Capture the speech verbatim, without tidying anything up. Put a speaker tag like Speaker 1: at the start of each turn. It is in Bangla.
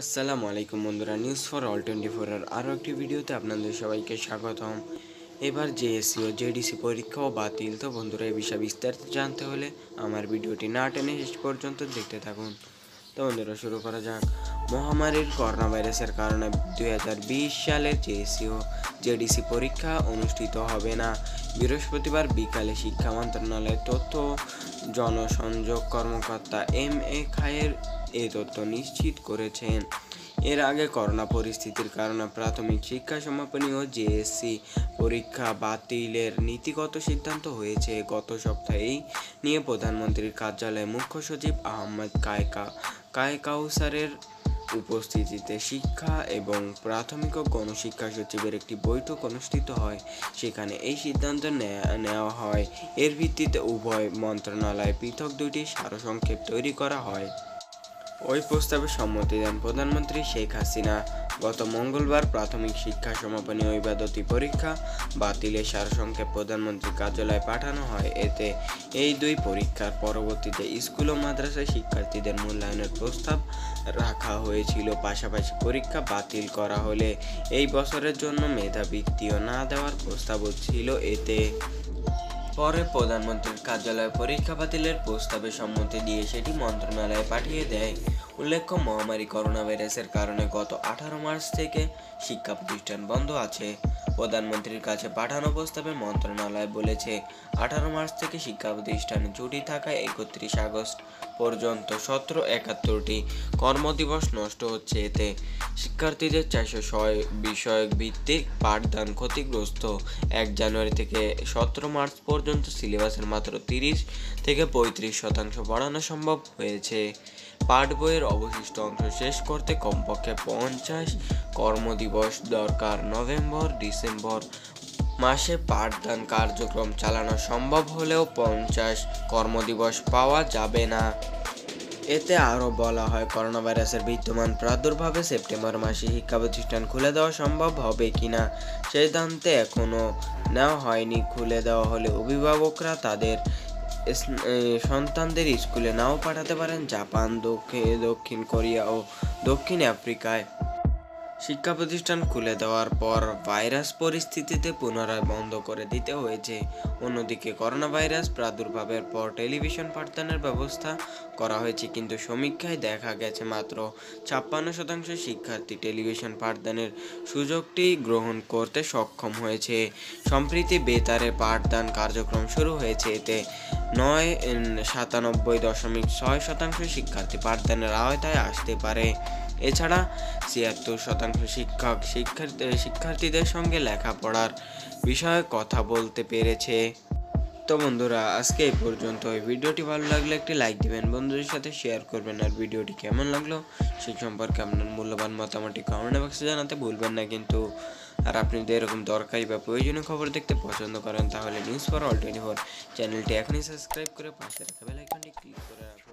Speaker 1: আসসালামু আলাইকুম বন্ধুরা, news for all twenty four এর আরও একটি ভিডিওতে আপনাদের সবাইকে স্বাগতম। এবার জেএসসি ও জেডিসি পরীক্ষাও বাতিল। তো বন্ধুরা, এই বিষয়ে বিস্তারিত জানতে হলে আমার ভিডিওটি না টেনে শেষ পর্যন্ত দেখতে থাকুন। তো বন্ধুরা, শুরু করা যাক। মহামারীর করোনা ভাইরাসের কারণে দুই হাজার বিশ সালে জেএসসি ও জেডিসি পরীক্ষা অনুষ্ঠিত হবে না। বৃহস্পতিবার বিকালে শিক্ষা মন্ত্রণালয়ের তথ্য জনসংযোগ কর্মকর্তা এম এ খায়ের এই তথ্য নিশ্চিত করেছেন। এর আগে করোনা পরিস্থিতির কারণে প্রাথমিক শিক্ষা সমাপনী ও জেএসসি পরীক্ষা বাতিলের নীতিগত সিদ্ধান্ত হয়েছে। গত সপ্তাহে এই নিয়ে প্রধানমন্ত্রীর কার্যালয়ে মুখ্য সচিব আহমদ কায়কা কায়কাউসারের উপস্থিতিতে শিক্ষা এবং প্রাথমিক ও গণশিক্ষা সচিবের একটি বৈঠক অনুষ্ঠিত হয়। সেখানে এই সিদ্ধান্ত নেওয়া হয়। এর ভিত্তিতে উভয় মন্ত্রণালয়ে পৃথক দুইটি সারসংক্ষেপ তৈরি করা হয়। ওই প্রস্তাবে সম্মতি দেন প্রধানমন্ত্রী শেখ হাসিনা। গত মঙ্গলবার প্রাথমিক শিক্ষা সমাপনী ও ইবাদতি পরীক্ষা বাতিলের সারসংক্ষেপ প্রধানমন্ত্রীর কার্যালয়ে পাঠানো হয়। এতে এই দুই পরীক্ষার পরবর্তীতে স্কুল ও মাদ্রাসায় শিক্ষার্থীদের মূল্যায়নের প্রস্তাব রাখা হয়েছিল। পাশাপাশি পরীক্ষা বাতিল করা হলে এই বছরের জন্য মেধাবৃত্তিও না দেওয়ার প্রস্তাবও ছিল। এতে পরে প্রধানমন্ত্রীর কার্যালয় পরীক্ষা বাতিলের প্রস্তাবে সম্মতি দিয়ে সেটি মন্ত্রণালয়ে পাঠিয়ে দেয়। উল্লেখ্য, মহামারী করোনা ভাইরাসের কারণে গত আঠারো মার্চ থেকে শিক্ষা প্রতিষ্ঠান বন্ধ আছে। প্রধানমন্ত্রীর কাছে পাঠানো প্রস্তাবে মন্ত্রণালয় বলেছে, আঠারো মার্চ থেকে শিক্ষা প্রতিষ্ঠানে ছুটি থাকায় একত্রিশ আগস্ট পর্যন্ত সতেরো একাত্তরটি কর্মদিবস নষ্ট হচ্ছে। এতে শিক্ষার্থীদের চারশো ছয় বিষয়ক ভিত্তিক পাঠদান ক্ষতিগ্রস্ত। এক জানুয়ারি থেকে সতেরো মার্চ পর্যন্ত সিলেবাসের মাত্র তিরিশ থেকে পঁয়ত্রিশ শতাংশ পড়ানো সম্ভব হয়েছে। পাঠ বইয়ের অবশিষ্ট অংশ শেষ করতে কমপক্ষে পঞ্চাশ কর্মদিবস দরকার। নভেম্বর ডিসেম্বর মাসে পাঠদান কার্যক্রম চালানো সম্ভব হলেও পঞ্চাশ কর্মদিবস পাওয়া যাবে না। এতে আরও বলা হয়, করোনা ভাইরাসের বিদ্যমান প্রাদুর্ভাবে সেপ্টেম্বর মাসে শিক্ষা প্রতিষ্ঠান খুলে দেওয়া সম্ভব হবে কিনা সিদ্ধান্তে এখনও নেওয়া হয়নি। খুলে দেওয়া হলে অভিভাবকরা তাদের সন্তানদের স্কুলে নাও পাঠাতে পারেন। জাপান, দক্ষিণ কোরিয়া ও দক্ষিণ আফ্রিকায় শিক্ষা প্রতিষ্ঠান খুলে দেওয়ার পর ভাইরাস পরিস্থিতিতে পুনরায় বন্ধ করে দিতে হয়েছে। অন্যদিকে করোনা ভাইরাস প্রাদুর্ভাবের পর টেলিভিশন পাঠদানের ব্যবস্থা করা হয়েছে, কিন্তু সমীক্ষায় দেখা গেছে মাত্র ছাপ্পান্ন শতাংশ শিক্ষার্থী টেলিভিশন পাঠদানের সুযোগটি গ্রহণ করতে সক্ষম হয়েছে। সম্প্রতি বেতারে পাঠদান কার্যক্রম শুরু হয়েছে। এতে নয় সাতানব্বই দশমিক ছয় শতাংশ শিক্ষার্থী পাঠদানের আওতায় আসতে পারে। এছাড়া ছিয়াত্তর শতাংশ শিক্ষক শিক্ষার্থীদের সঙ্গে লেখাপড়ার বিষয়ে কথা বলতে পেরেছে। তো বন্ধুরা, আজকে এই পর্যন্ত। এই ভিডিওটি ভালো লাগলে একটি লাইক দিবেন, বন্ধুদের সাথে শেয়ার করবেন। আর ভিডিওটি কেমন লাগলো সেই সম্পর্কে আপনার মূল্যবান মতামতটি কমেন্ট বক্সে জানাতে ভুলবেন না কিন্তু। আর আপনি যদি এরকম দরকারি বা প্রয়োজনীয় খবর দেখতে পছন্দ করেন তাহলে news for all twenty four চ্যানেলটি এখনই সাবস্ক্রাইব করে পাশে রাখা বেল আইকনটি ক্লিক করে রাখুন।